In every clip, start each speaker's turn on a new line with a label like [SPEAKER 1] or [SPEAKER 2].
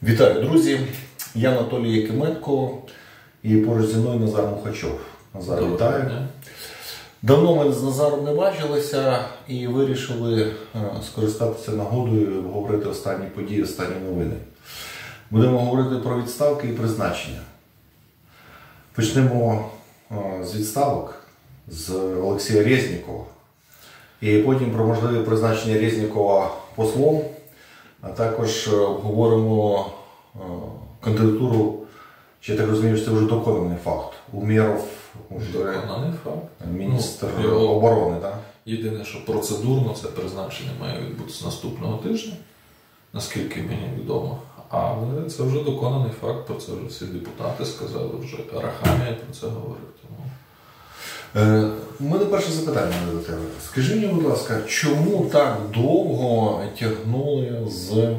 [SPEAKER 1] Вітаю, друзі! Я Анатолій Якименко і поруч зі мною Назар Мухачов. Назар, вітаю! Давно ми з Назаром не бачилися і вирішили скористатися нагодою і обговорити останні події, останні новини. Будемо говорити про відставки і призначення. Почнемо з відставок, з Олексія Резнікова. І потім про можливе призначення Резнікова послом. А також обговоримо кандидатуру, чи я так розумію, що це вже доконаний факт. Умєров, міністр оборони, так?
[SPEAKER 2] Єдине, що процедурно це призначення має відбутися наступного тижня, наскільки мені відомо. Але це вже доконаний факт, про це вже всі депутати сказали, вже Арахамія про це говорив.
[SPEAKER 1] У мене перше запитання до тебе. Скажи мені, будь ласка, чому так довго тягнули з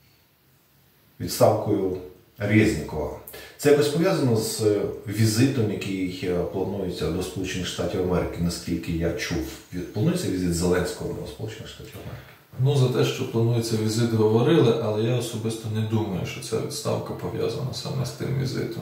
[SPEAKER 1] відставкою Резнікова? Це якось пов'язано з візитом, який планується до Сполучених Штатів Америки, наскільки я чув. Планується візит Зеленського до Сполучених Штатів Америки?
[SPEAKER 2] Ну, за те, що планується візит, говорили, але я особисто не думаю, що ця відставка пов'язана саме з тим візитом.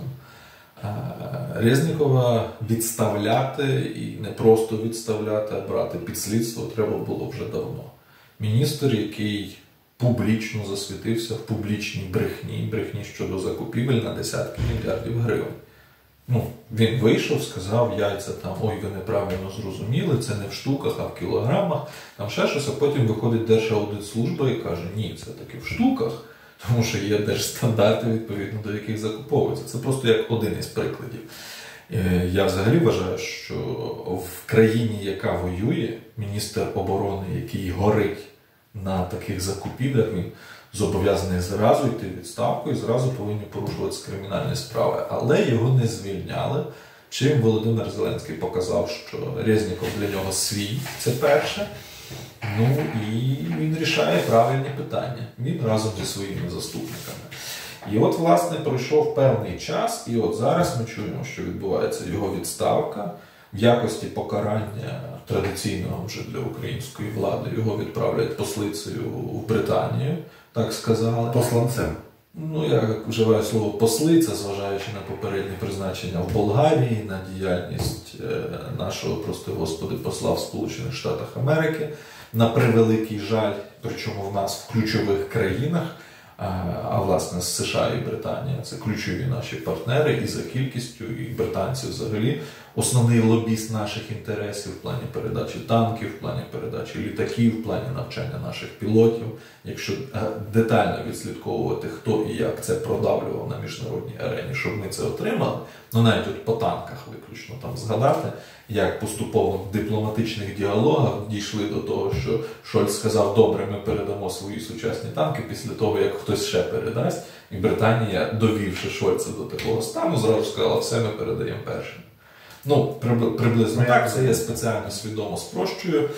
[SPEAKER 2] Резнікова відставляти, і не просто відставляти, а брати під слідство треба було вже давно. Міністр, який публічно засвітився в публічній брехні щодо закупівель на десятки мільярдів гривень. Він вийшов, сказав, яйця там, ой, ви неправильно зрозуміли, це не в штуках, а в кілограмах, там ще щось, а потім виходить Держаудитслужба і каже, ні, це таки в штуках. Тому що є держстандарти, відповідно до яких закуповується. Це просто як один із прикладів. Я взагалі вважаю, що в країні, яка воює, міністр оборони, який горить на таких закупівлях, він зобов'язаний зразу йти в відставку і зразу повинні порушуватися кримінальні справи. Але його не звільняли. Чим Володимир Зеленський показав, що Резніков для нього свій, це перше. І він рішає правильні питання. Він разом зі своїми заступниками. І от, власне, пройшов певний час, і от зараз ми чуємо, що відбувається його відставка. В якості покарання традиційного вже для української влади його відправлять послицею в Британію, так сказали.
[SPEAKER 1] Посланцем.
[SPEAKER 2] Я вживаю слово послиця, зважаючи на попереднє призначення в Болгарії, на діяльність нашого, прости Господи, посла в Сполучених Штатах Америки. На превеликий жаль, причому в нас в ключових країнах, а власне з США і Британія, це ключові наші партнери і за кількістю, і британці взагалі. Основний лобіст наших інтересів в плані передачі танків, в плані передачі літаків, в плані навчання наших пілотів. Якщо детально відслідковувати, хто і як це продавлював на міжнародній арені, щоб ми це отримали, навіть от по танках виключно там згадати, як поступово в дипломатичних діалогах дійшли до того, що Шольц сказав, добре, ми передамо свої сучасні танки після того, як хтось ще передасть. І Британія, довівши Шольца до такого стану, зразу сказала, все, ми передаємо першим. Приблизно так, це я спеціально свідомо спрощую.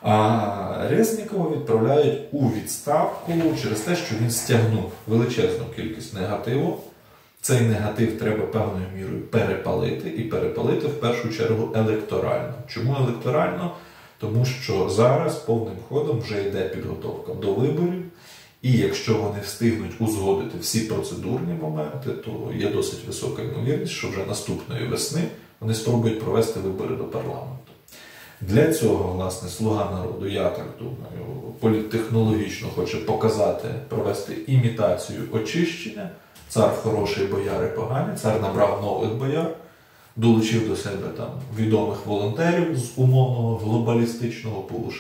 [SPEAKER 2] А Резнікова відправляють у відставку через те, що він стягнув величезну кількість негативу. Цей негатив треба певною мірою перепалити, і перепалити в першу чергу електорально. Чому електорально? Тому що зараз повним ходом вже йде підготовка до виборів, і якщо вони встигнуть узгодити всі процедурні моменти, то є досить висока ймовірність, що вже наступної весни вони спробують провести вибори до парламенту. Для цього, власне, Слуга народу, я так думаю, політтехнологічно хоче показати, провести імітацію очищення. Цар хороший, бояри погані, цар набрав нових бояр, долучив до себе там відомих волонтерів з умовного глобалістичного пулу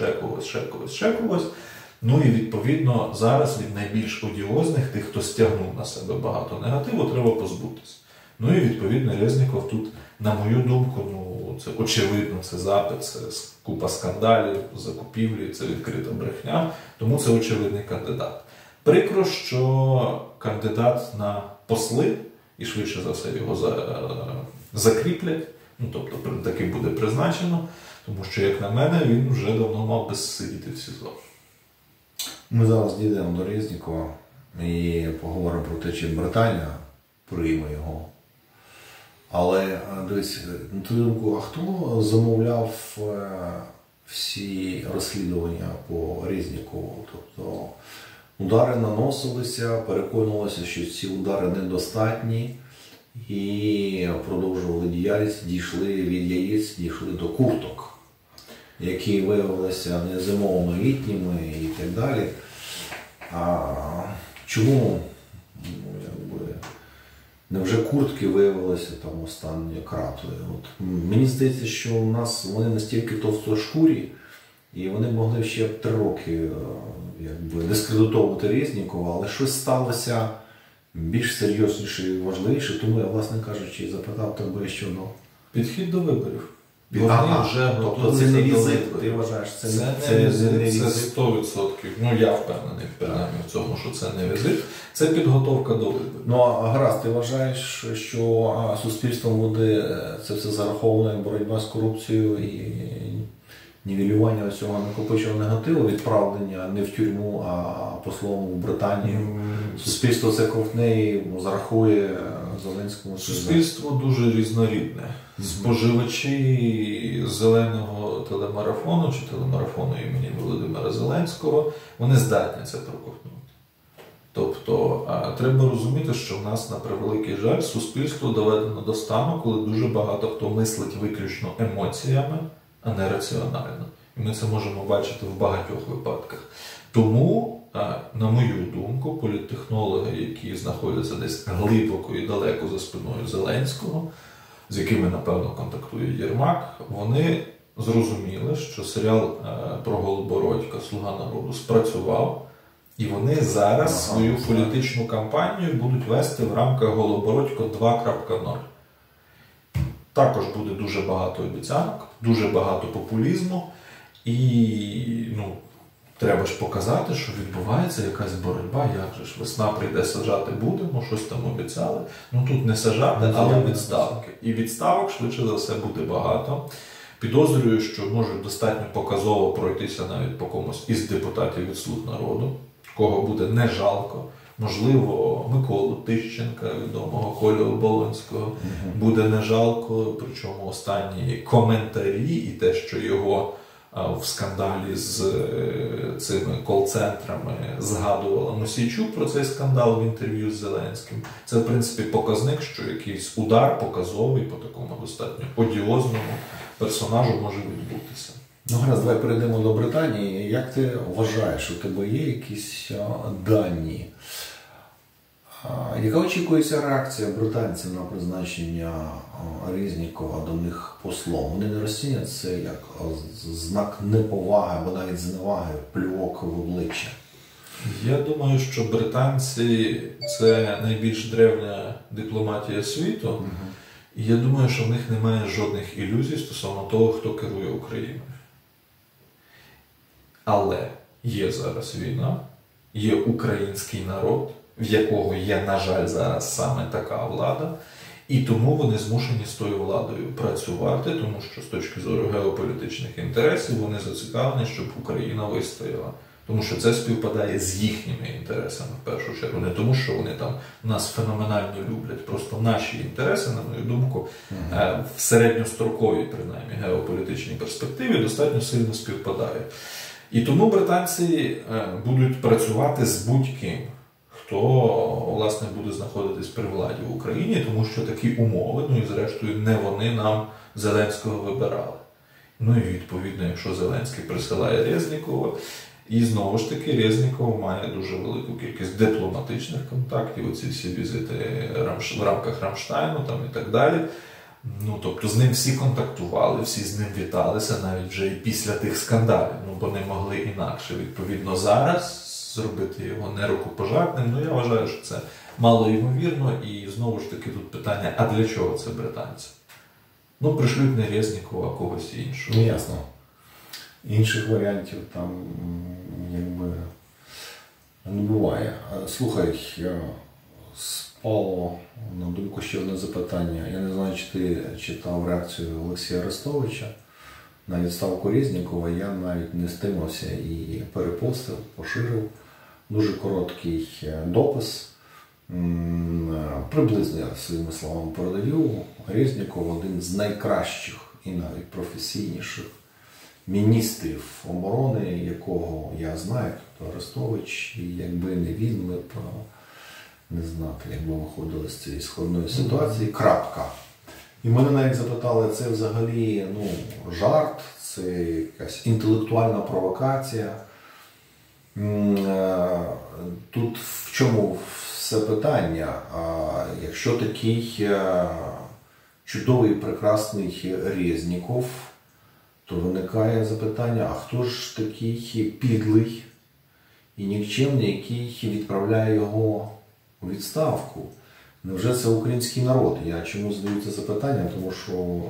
[SPEAKER 2] ще когось. І відповідно зараз від найбільш одіозних, тих, хто стягнув на себе багато негативу, треба позбутися. І відповідно Резніков тут, на мою думку, це очевидно, це запит, це купа скандалів, закупівлі, це відкрита брехня, тому це очевидний кандидат. Прикро, що кандидат на посли, і швидше за все його закріплять, тобто таки буде призначено, тому що, як на мене, він вже давно мав би сидіти в СІЗО.
[SPEAKER 1] Ми зараз дійдемо до Резнікова і поговоримо про те, чи Британія прийме його. Але, дивись, на твою думку, а хто замовляв всі розслідування по Резнікову? Тобто Удари наносилися, переконувалися, що ці удари недостатні і продовжували діяльність, дійшли від яєць, дійшли до курток, які виявилися не зимовими, літніми і так далі. А чому? Невже куртки виявилися там останньою кратою? Мені здається, що у нас вони настільки товстошкурі, і вони могли ще 3 роки дискредитовувати Резнікова, але щось сталося більш серйозніше і важливіше, тому я, власне кажучи, запитав тебе щодо...
[SPEAKER 2] Підхід до виборів.
[SPEAKER 1] Тобто це не візит, ти вважаєш?
[SPEAKER 2] Це не візит, це 100%. Я впевнений принаймні в цьому, що це не візит. Це підготовка до виборів.
[SPEAKER 1] А гаразд, ти вважаєш, що суспільством буде це все зараховано як боротьба з корупцією і нівелювання цього накопиченого негативу, відправлення не в тюрму, а послом в Британію? Суспільство це ковтне і зарахує Зеленському?
[SPEAKER 2] Суспільство дуже різнорідне. Споживачі зеленого телемарафону чи телемарафону імені Володимира Зеленського, вони здатні це проковтнути. Тобто, треба розуміти, що в нас, на превеликий жаль, суспільство доведено до стану, коли дуже багато хто мислить виключно емоціями, а не раціонально. І ми це можемо бачити в багатьох випадках. Тому, на мою думку, політтехнологи, які знаходяться десь глибоко і далеко за спиною Зеленського, з якими, напевно, контактує Єрмак, вони зрозуміли, що серіал про Голобородька «Слуга народу» спрацював, і вони зараз свою політичну кампанію будуть вести в рамках Голобородька 2.0. Також буде дуже багато обіцянок, дуже багато популізму, і треба ж показати, що відбувається якась боротьба, як же ж весна прийде, саджати будемо, щось там обіцяли. Тут не саджати, але відставки. І відставок, швидше за все, буде багато. Підозрюю, що можуть достатньо показово пройтися навіть по комусь із депутатів від «Слуг народу», кого буде не жалко. Можливо, Миколу Тищенка, відомого Колю Оболонського, буде не жалко, причому останні коментарі і те, що його в скандалі з цими кол-центрами згадувала Мосійчук про цей скандал в інтерв'ю з Зеленським. Це, в принципі, показник, що якийсь удар показовий по такому достатньо одіозному персонажу може відбутися.
[SPEAKER 1] Гаразд, давай перейдемо до Британії. Як ти вважаєш, у тебе є якісь дані? Яка очікується реакція британців на призначення Резнікова до них послом? Вони не розцінять це як знак неповаги або навіть зневаги, плювок в обличчя?
[SPEAKER 2] Я думаю, що британці – це найбільш древня дипломатія світу. І я думаю, що в них немає жодних ілюзій стосовно того, хто керує Україною. Але є зараз війна, є український народ, в якого є, на жаль, зараз саме така влада, і тому вони змушені з тою владою працювати, тому що з точки зору геополітичних інтересів вони зацікавлені, щоб Україна вистояла. Тому що це співпадає з їхніми інтересами, в першу чергу. Не тому, що вони там нас феноменально люблять. Просто наші інтереси, на мою думку, в середньостроковій, принаймні, геополітичній перспективі достатньо сильно співпадають. І тому британці будуть працювати з будь-ким, хто, власне, буде знаходитись при владі в Україні, тому що такі умови, і зрештою не вони нам Зеленського вибирали. І відповідно, якщо Зеленський присилає Резнікова, і знову ж таки Резніков має дуже велику кількість дипломатичних контактів, оці всі візити в рамках Рамштайну там, і так далі. Тобто з ним всі контактували, всі з ним віталися, навіть вже і після тих скандалів, бо не могли інакше. Відповідно, зараз зробити його нерукопожатним, я вважаю, що це мало ймовірно, і знову ж таки тут питання, а для чого це британці? Пришлють не Резнікова, а когось іншого.
[SPEAKER 1] Ясно. Інших варіантів там не буває. Слухай, спало на думку ще одне запитання. Я не знаю, чи ти читав реакцію Олексія Арестовича на відставку Резнікова. Я навіть не стримався і перепостив, поширив дуже короткий допис. Приблизно, я своїми словами передаю, Резніков один з найкращих і навіть професійніших міністрів оборони, якого я знаю, тобто Арестович, і якби не він, ми б не знати, як ми виходили з цієї складної ситуації. Крапка. І мене навіть запитали, це взагалі жарт, це якась інтелектуальна провокація. Тут в чому все питання? Якщо такий чудовий, прекрасний Резніков, то виникає запитання, а хто ж такий підлий і нікчемний, який відправляє його у відставку? Невже це український народ? Я чому задаю це запитання? Тому що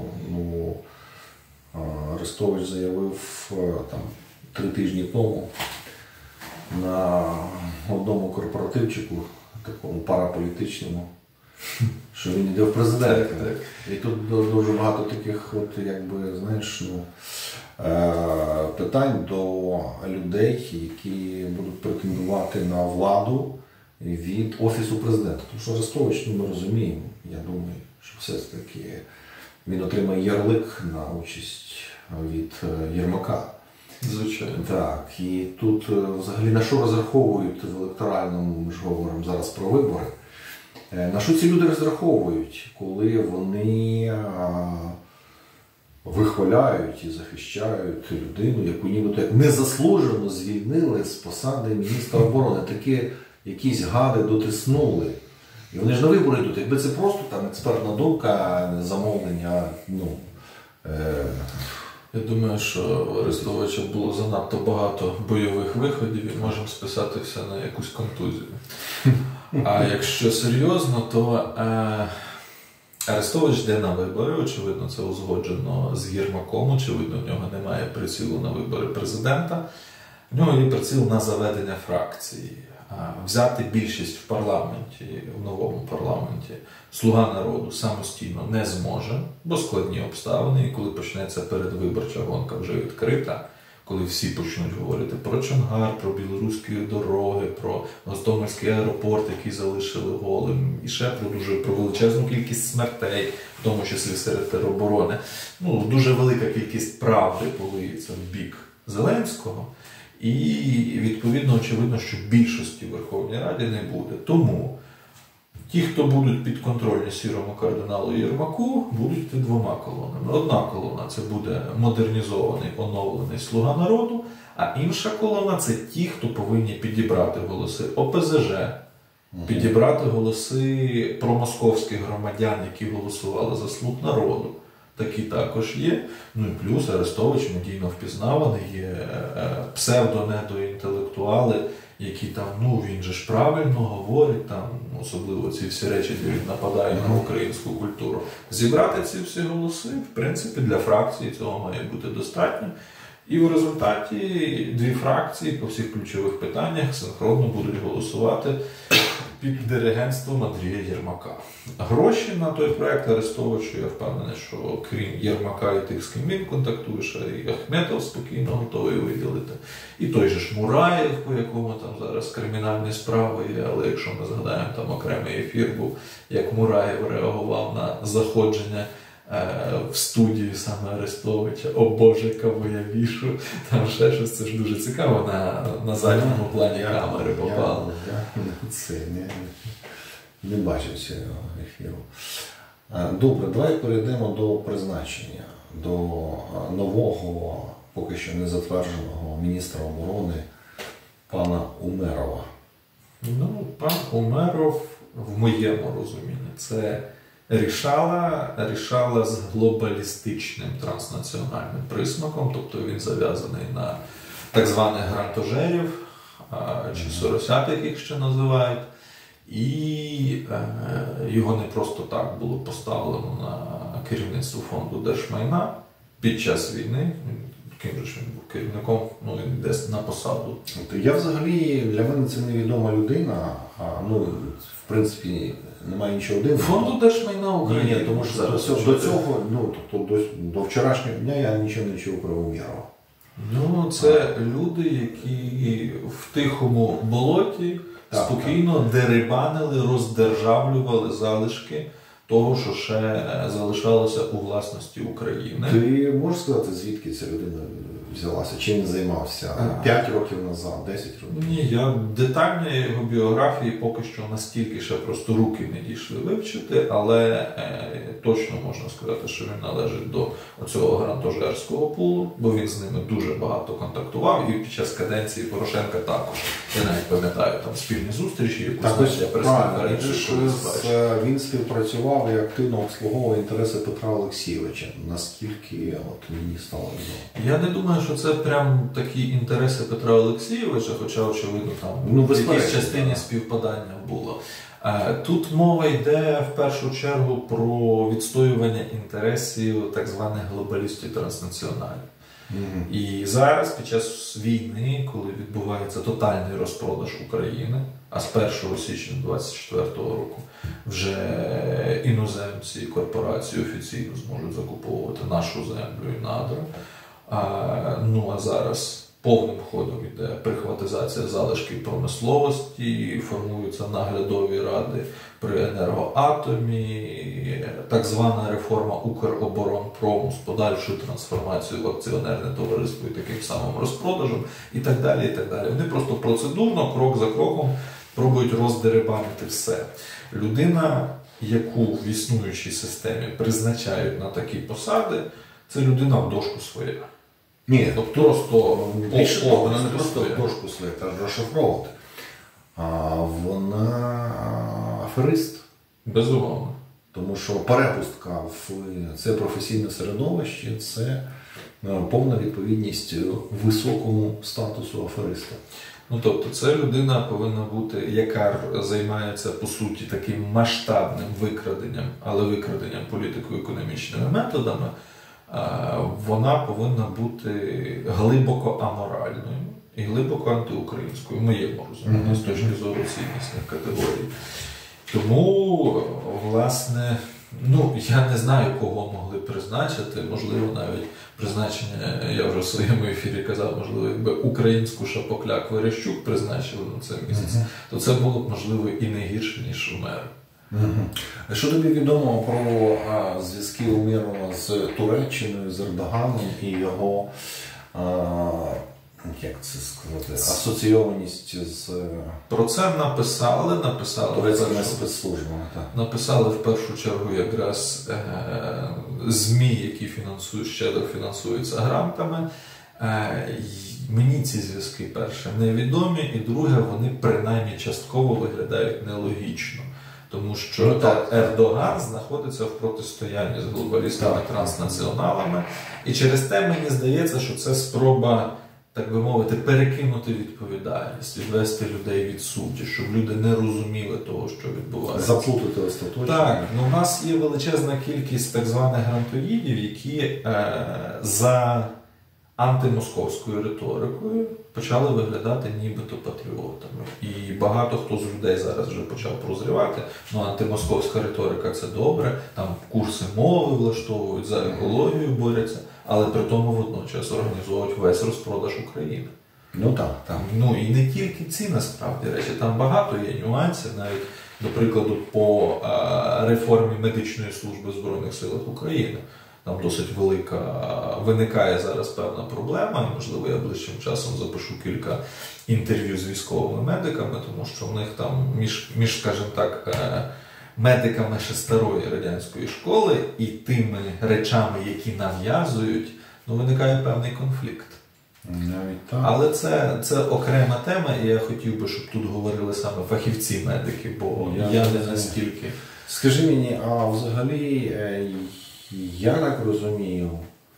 [SPEAKER 1] Арестович заявив 3 тижні тому на одному корпоративчику, такому параполітичному, що він йде в президенти. І тут дуже багато таких питань до людей, які будуть претендувати на владу від Офісу президента. Тому що Арестович, ми розуміємо, я думаю, що все-таки він отримає ярлик на участь від Єрмака.
[SPEAKER 2] Звичайно.
[SPEAKER 1] Так, і тут взагалі на що розраховують в електоральному, ми ж говоримо зараз про вибори, на що ці люди розраховують, коли вони вихваляють і захищають людину, яку нібито як незаслужено звільнили з посади міністра оборони. Такі якісь гади дотиснули. І вони ж на вибори йдуть. Якби це просто експертна думка, замовлення,
[SPEAKER 2] Я думаю, що у Арестовича було занадто багато бойових виходів і можемо списати все на якусь контузію. А якщо серйозно, то Арестович йде на вибори, очевидно, це узгоджено з Єрмаком, очевидно, в нього немає прицілу на вибори президента. В нього є приціл на заведення фракції. Взяти більшість в парламенті, в новому парламенті, Слуга народу самостійно не зможе, бо складні обставини, і коли почнеться передвиборча гонка вже відкрита, коли всі почнуть говорити про Чонгар, про білоруські дороги, про Гостомельський аеропорт, який залишили голим, і ще про величезну кількість смертей, в тому числі серед тероборони. Дуже велика кількість правди полиється в бік Зеленського. І, відповідно, очевидно, що більшості в Верховній Раді не буде. Тому ті, хто будуть підконтрольні сірому кардиналу Єрмаку, будуть йти 2 колонами. Одна колона – це буде модернізований, оновлений «Слуга народу», а інша колона – це ті, хто повинні підібрати голоси ОПЗЖ, підібрати голоси промосковських громадян, які голосували за «Слуг народу». Такі також є. І плюс Арестович медійно впізнаваний, є псевдонедоінтелектуали, які він же ж правильно говорить, особливо ці всі речі, де він нападає на українську культуру. Зібрати ці всі голоси, в принципі, для фракції цього має бути достатньо. І в результаті 2 фракції по всіх ключових питаннях синхронно будуть голосувати під диригентством Андрія Єрмака. Гроші на той проект Арестовичу, я впевнений, що крім Єрмака і тих, з ким він контактує, ще і Ахметов спокійно готовий виділити. І той же ж Мураєв, по якому там зараз кримінальні справи є, але якщо ми згадаємо, там окремий ефір був, як Мураєв реагував на заходження в студії саме Арестовича. О Боже, кого я вішу. Там ще щось, це ж дуже цікаво, на задньому плані камери попало.
[SPEAKER 1] Я не бачив цього ефіру. Добре, давай перейдемо до призначення, до нового, поки що не затвердженого міністра оборони пана Умерова.
[SPEAKER 2] Пан Умеров, в моєму розумінні, це рішала з глобалістичним транснаціональним присмаком, тобто він зав'язаний на так званих грантожерів, чи соросят, їх ще називають, і його не просто так було поставлено на керівництво фонду держмайна під час війни. Ким же він був керівником, він десь на посаду.
[SPEAKER 1] Я взагалі, для мене це невідома людина, в принципі, немає нічого дивного.
[SPEAKER 2] Фонду держмайна України.
[SPEAKER 1] Ні, тому що до цього, до вчорашнього дня я нічого не чув про Умєрова.
[SPEAKER 2] Це люди, які в тихому болоті спокійно дерибанили, роздержавлювали залишки того, що ще залишалося у власності України.
[SPEAKER 1] Ти можеш сказати, звідки ця людина взялася? Чим він займався? 5 років назад, 10 років?
[SPEAKER 2] Ні, я детально його біографії поки що настільки ще просто руки не дійшли вивчити, але точно можна сказати, що він належить до цього грантожерського пулу, бо він з ними дуже багато контактував, і під час каденції Порошенка також. Я навіть пам'ятаю там спільні зустрічі, якусь
[SPEAKER 1] він співпрацював і активно обслуговував інтереси Петра Олексійовича. Наскільки мені стало відомо?
[SPEAKER 2] Я не думаю, що це прям такі інтереси Петра Олексійовича, хоча, очевидно, там в якійсь частині співпадання було. Тут мова йде в першу чергу про відстоювання інтересів так званих глобалістів транснаціоналів. І зараз, під час війни, коли відбувається тотальний розпродаж України, а з 1 січня 2024 року вже іноземці і корпорації офіційно зможуть закуповувати нашу землю і надра, а зараз повним ходом йде прихватизація залишків промисловості, формуються наглядові ради при Енергоатомі, так звана реформа Укроборонпрому з подальшою трансформацією в акціонерне товариство і таким самим розпродажем і так далі, і так далі. Вони просто процедурно, крок за кроком пробують роздерибанити все. Людина, яку в існуючій системі призначають на такі посади, це людина в дошку своя.
[SPEAKER 1] Ні,
[SPEAKER 2] тобто просто
[SPEAKER 1] вона не просто в дошку своя, та розшифровувати. Вона аферист.
[SPEAKER 2] Безумовно.
[SPEAKER 1] Тому що перепустка в це професійне середовище – це повна відповідність високому статусу афериста.
[SPEAKER 2] Тобто це людина повинна бути, яка займається, по суті, таким масштабним викраденням, але викраденням політико-економічними методами. Вона повинна бути глибоко аморальною і глибоко антиукраїнською, в моєму розумінні, з точки зору ціннісних категорій. Тому, власне, я не знаю, кого могли призначити, можливо, навіть призначення, я вже в своєму ефірі казав, можливо, якби українську Шапокляк Верещук призначили на цей місяць, то це було б, можливо, і не гірше, ніж Шумер.
[SPEAKER 1] Що тобі відомо про зв'язки Умєрова з Туреччиною, з Ердоганом і його, як це сказати, асоціованість з...
[SPEAKER 2] Про це написали
[SPEAKER 1] турецькими спецслужбами.
[SPEAKER 2] Написали в першу чергу якраз ЗМІ, які щедро фінансуються грантами. Мені ці зв'язки, перше, невідомі, і друге, вони принаймні частково виглядають нелогічно. Тому що Ердоган знаходиться в протистоянні з глобалістами-транснаціоналами, і через те мені здається, що це спроба, так би мовити, перекинути відповідальність, відвести людей від суті, щоб люди не розуміли того, що відбувається.
[SPEAKER 1] Заплутати остаточно.
[SPEAKER 2] Так, у нас є величезна кількість так званих грантоїдів, які за антимосковською риторикою почали виглядати нібито патріотами. І багато хто з людей зараз вже почав прозрівати, антимосковська риторика – це добре, там курси мови влаштовують, за екологію борються, але при тому водночас організовують весь розпродаж України.
[SPEAKER 1] Так.
[SPEAKER 2] І не тільки ці, насправді, речі, там багато є нюансів, навіть, до прикладу, по реформі медичної служби в Збройних силах України. Там досить велика, виникає зараз певна проблема, і, можливо, я ближчим часом запишу кілька інтерв'ю з військовими медиками, тому що в них там між скажімо так, медиками ще старої радянської школи і тими речами, які нав'язують, виникає певний конфлікт. Але це окрема тема, і я хотів би, щоб тут говорили саме фахівці-медики, бо я не настільки...
[SPEAKER 1] Скажи мені, а взагалі... Я так розумію,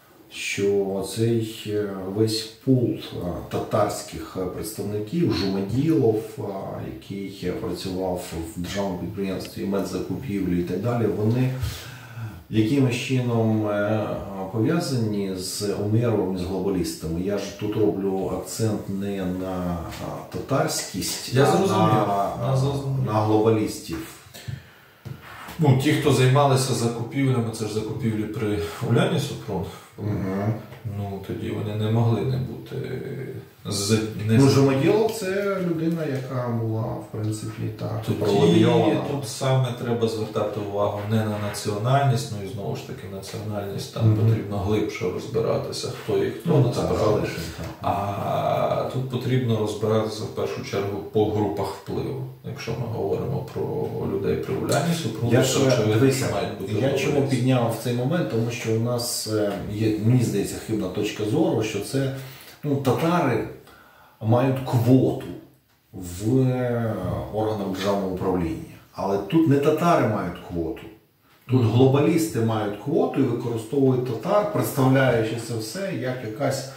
[SPEAKER 1] що цей весь пул татарських представників, Жумаділов, який працював в державному підприємстві медзакупівлі і так далі, вони якимось чином пов'язані з Умєровим, з глобалістами. Я ж тут роблю акцент не на татарськість, а на глобалістів.
[SPEAKER 2] Ті, хто займалися закупівлями, це ж закупівлі при Уляні Супрун, в Ну, тоді вони не могли не бути...
[SPEAKER 1] Жумадєлов – це людина, яка була, в принципі, так,
[SPEAKER 2] тоді тут саме треба звертати увагу не на національність, ну і знову ж таки національність, там потрібно глибше розбиратися, хто і хто насправді. А тут потрібно розбиратися в першу чергу по групах впливу. Якщо ми говоримо про людей привілейовані супруги,
[SPEAKER 1] я чому підняв в цей момент, тому що у нас є, мені здається, хибна точка зору, що це татари мають квоту в органах державного управління. Але тут не татари мають квоту. Тут глобалісти мають квоту і використовують татар, представляючи це все як якась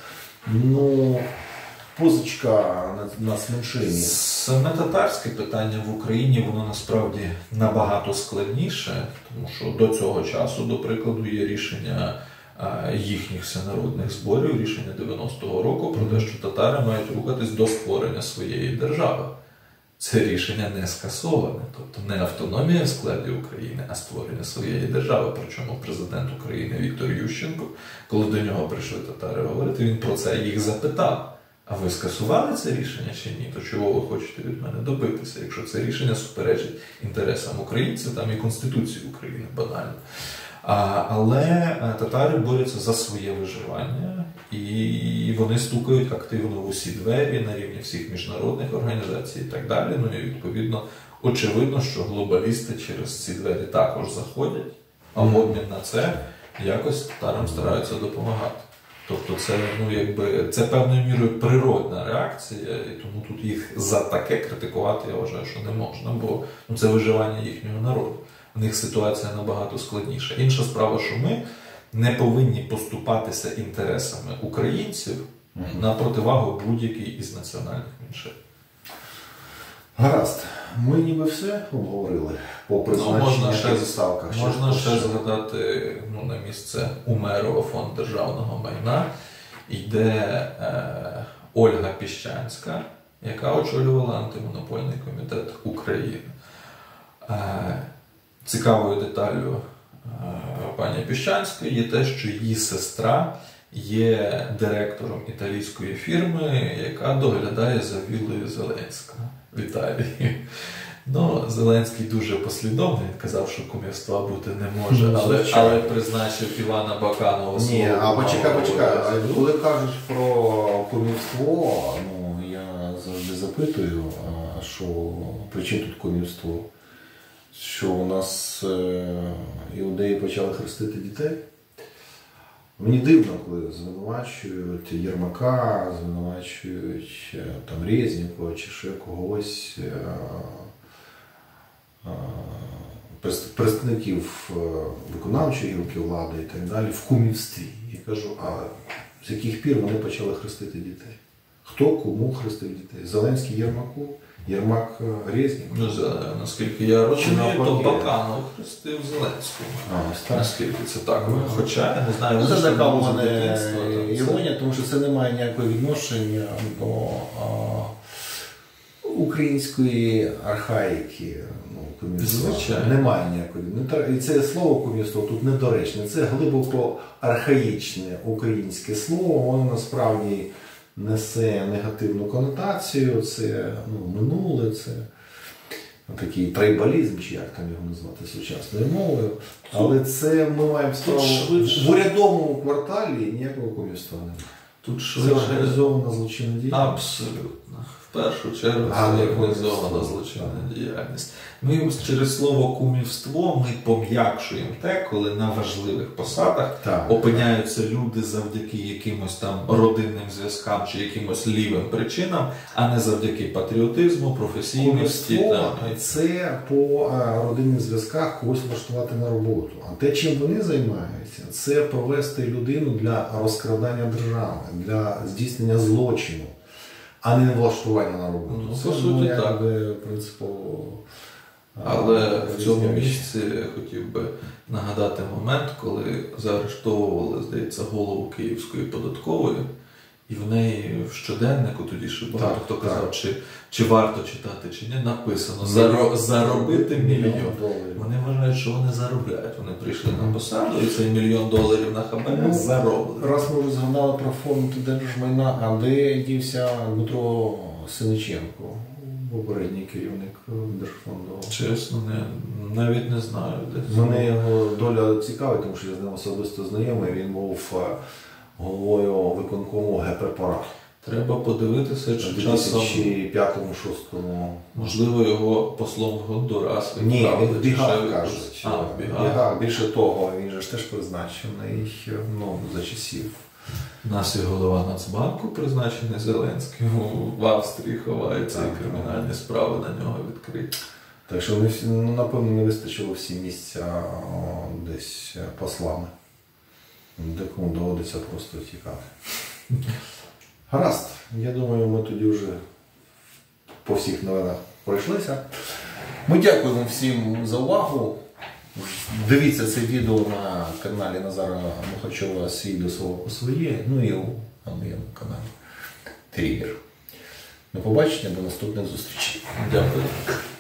[SPEAKER 1] позичка на меншині.
[SPEAKER 2] Саме татарське питання в Україні, воно насправді набагато складніше, тому що до цього часу, до прикладу, є рішення їхніх всенародних зборів, рішення 90-го року про те, що татари мають рухатись до створення своєї держави. Це рішення не скасоване, тобто не автономія в складі України, а створення своєї держави. Причому президент України Віктор Ющенко, коли до нього прийшли татари говорити, він про це їх запитав. А ви скасували це рішення чи ні? То чого ви хочете від мене добитися, якщо це рішення суперечить інтересам українців, там і Конституції України банально. Але татари борються за своє виживання, і вони стукають активно в усі двері на рівні всіх міжнародних організацій і так далі. Ну і відповідно очевидно, що глобалісти через ці двері також заходять, а в обмін на це якось татарам стараються допомагати. Тобто це певною мірою природна реакція, і тому тут їх за таке критикувати, я вважаю, що не можна, бо це виживання їхнього народу. В них ситуація набагато складніша. Інша справа, що ми не повинні поступатися інтересами українців на противагу будь-якій із національних меншин.
[SPEAKER 1] Гаразд. Ми ніби все обговорили по призначенню ставках.
[SPEAKER 2] Можна ще згадати на місце Умерова, фонд державного майна, йде Ольга Піщанська, яка очолювала антимонопольний комітет України. Цікавою деталлю пані Піщанської є те, що її сестра є директором італійської фірми, яка доглядає за віллою Зеленського в Італії. Зеленський дуже послідовний, він казав, що кумівства бути не може, але призначив Івана Баканова свого.
[SPEAKER 1] Почекай. Коли кажеш про кумівство, я завжди запитую, що при чому тут кумівство? Що у нас іудеї почали хрестити дітей? Мені дивно, коли звинувачують Єрмака, звинувачують Резнікова чи ще когось, представників виконавчої гілки влади і так далі, в кумівстві. Я кажу, а з яких пір вони почали хрестити дітей? Хто кому хрестив дітей? Зеленський Єрмаку? Єрмак Резніков?
[SPEAKER 2] Наскільки я розумію, то Баканов хрестив Зеленського. Наскільки це так? Хоча, я не знаю,
[SPEAKER 1] це така у мене іронія, тому що це не має ніякого відношення до української архаїки. Кумівства. Немає ніякої. І це слово кумівство тут недоречне. Це глибоко архаїчне українське слово, воно насправді несе негативну конотацію, це минуле, це такий трайбалізм, чи як там його назвати сучасною мовою. Але це ми маємо справу в урядовому кварталі ніякого кумівства немає.
[SPEAKER 2] Тут
[SPEAKER 1] це організована злочинна діяльність.
[SPEAKER 2] Абсолютно. В першу чергу це організована злочинна діяльність. Ми через слово кумівство ми пом'якшуємо те, коли на важливих посадах опиняються люди завдяки якимось там родинним зв'язкам чи якимось лівим причинам, а не завдяки патріотизму, професійності.
[SPEAKER 1] Це по родинних зв'язках когось влаштувати на роботу. А те, чим вони займаються, це провести людину для розкрадання держави, для здійснення злочину, а не влаштування на роботу.
[SPEAKER 2] По суті, так.
[SPEAKER 1] Принципово.
[SPEAKER 2] Але в цьому місці я хотів би нагадати момент, коли заарештовували, здається, голову Київської податкової, І в неї в щоденнику, тоді ще багато хто казав, чи варто читати, чи ні, написано заробити мільйон. Вони вважають, що вони заробляють. Вони прийшли на посаду і цей $1 мільйон на хабарях зароблять.
[SPEAKER 1] Раз ми вже згадали про фонд держмайна, а де дівся Дмитро Синиченко, попередній керівник Держфонду?
[SPEAKER 2] Чесно, навіть не знаю.
[SPEAKER 1] Мене його доля цікавить, тому що я з ним особисто знайомий. Він був головою виконкому ГП «Парах».
[SPEAKER 2] Треба подивитися, чи часом...
[SPEAKER 1] У 2005-2006.
[SPEAKER 2] Можливо, його послом в Гондурас
[SPEAKER 1] Ні, він в
[SPEAKER 2] бігах,
[SPEAKER 1] кажуть. Бігах. Більше того, він же ж теж призначений за часів.
[SPEAKER 2] У нас і голова Нацбанку призначений Зеленський. В Австрії ховаються і кримінальні справи на нього відкриті.
[SPEAKER 1] Так що, напевно, не вистачило всі місця десь послами. Декому доводиться просто тікати. Гаразд. Я думаю, ми тоді вже по всіх новинах пройшлися. Ми дякуємо всім за увагу. Дивіться це відео на каналі Назара Мухачова «Свій до свого по своє», і у моєму каналі Тригер. До побачення, до наступних зустрічей.
[SPEAKER 2] Дякую.